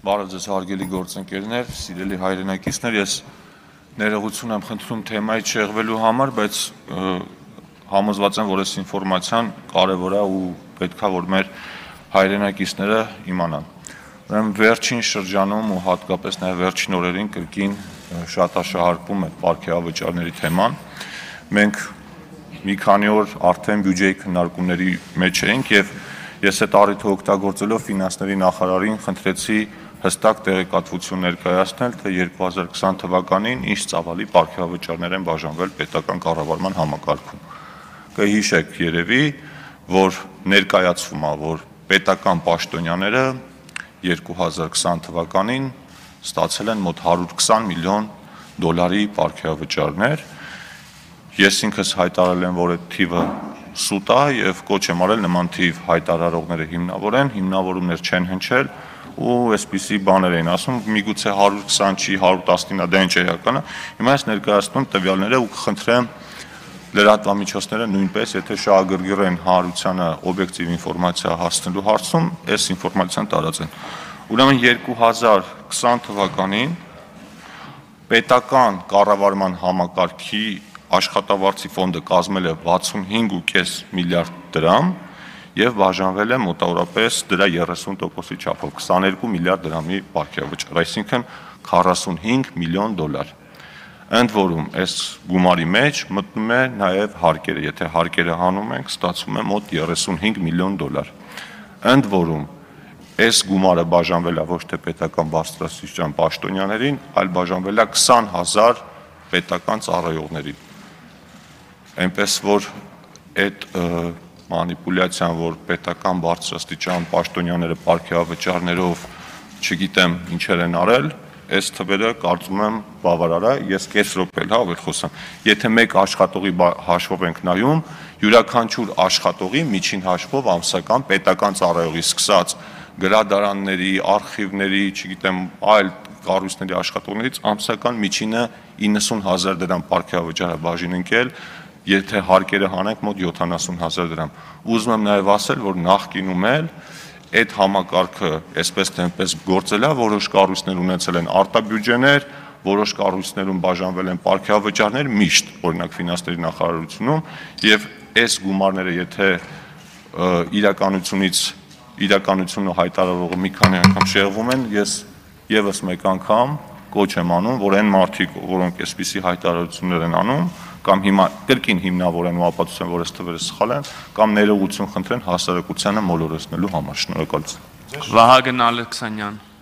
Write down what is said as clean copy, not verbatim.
Բարև ձեզ հարգելի գործընկերներ, սիրելի հայրենակիցներ, ես ներողություն եմ խնդրում թեմայից շեղվելու համար, բայց համոզված եմ, որ այս ինֆորմացիան կարևոր է ու պետքա որ մեր հայրենակիցները իմանան։ Ուրեմն վերջին շրջանում ու հատկապես նաև վերջին օրերին կրկին շատաշահարկվում է պարգևավճարների թեման։ Մենք մի քանի օր արդեն բյուջեի քննարկումների մեջ էինք եւ ես այդ առիթը օգտագործելով ֆինանսների նախարարին խնդրեցի հստակ տեղեկատվություն ներկայացնել, թե 2020 թվականին ինչ ծավալի պարգևավճարներ են բաժանվել պետական կառավարման համակարգում։ Կհիշեք երևի, որ ներկայացվում է, որ պետական պաշտոնյաները 2020 թվականին ստացել են մոտ 120 միլիոն դոլարի պարգևավճարներ։ Ես ինքս հայտարարել եմ, որ այդ թիվը սուտ է եւ կոչ եմ արել նման թիվ հայտարարողները հիմնավորեն, հիմնավորումներ չեն հնչել ու այսպիսի բաներ էին ասում, միգուցե 120 չի, 119, դա ինչ էական է։ Հիմա ես ներկայացնում տվյալները ու կխնդրեմ լրատվամիջոցները նույնպես, եթե շահագրգիռ են հանրությանը օբյեկտիվ ինֆորմացիա հասցնելու հարցում, այս ինֆորմացիան տարածեն։ Ուրեմն 2020 թվականին պետական կառավարման համակարգի աշխատավարձի ֆոնդը կազմել է 65.5 միլիարդ դրամ եւ բաժանվել է մոտավորապես դրա 30%-ի չափով 22 միլիարդ դրամի պարգևավճար, այսինքն 45 միլիոն դոլար։ Ընդ որում այս գումարի մեջ մտնում է նաեւ հարկերը, եթե հարկերը հանում ենք, ստացվում է մոտ 35 միլիոն դոլար։ Ընդ որում այս գումարը բաժանվել է ոչ թե պետական բարձրաստիճան պաշտոնյաներին, այլ բաժանվել է 20,000 պետական ծառայողներին։ Այնպես որ այդ մանիպուլյացիան, որ պետական բարձրաստիճան պաշտոնյաները պարգևավճարներով չգիտեմ ինչեր են արել, այս թվերը կարծում եմ բավարար է, ես կես րոպե էլ խոսամ։ Եթե մեկ աշխատողի հաշվով ենք նայում, յուրաքանչյուր աշխատողի միջին հաշվով ամսական պետական ծառայողի սկսած գրադարանների, արխիվների, չգիտեմ, այլ կառույցների աշխատողներից ամսական միջինը 90,000 դրամ պարգևավճար է բաժին ընկել, եթե հարկերը հանենք մոտ 70,000 դրամ։ Ուզում եմ նաև ասել, որ նախկինում էլ այդ համակարգը այսպես թե այնպես գործել է, որոշ կառույցներ ունեցել են արտաբյուջեներ, որոշ կառույցներում բաժանվել են պարգևավճարներ միշտ, օրինակ ֆինանսների նախարարությունում, եւ այս գումարները եթե իրականությունը հայտարարողը մի քանի անգամ շեղվում են, ես եւս մեկ անգամ կոչ եմ անում, որ այն մարդիկ, որոնք այսպիսի հայտարարություններ են անում, կամ հիմա կրկին հիմնավորեն ու ապացուցեն, որ այս թվերը սխալ են, կամ ներողություն խնդրեն հասարակությանը մոլորեցնելու համար։ Շնորհակալություն։ Վահագն Ալեքսանյան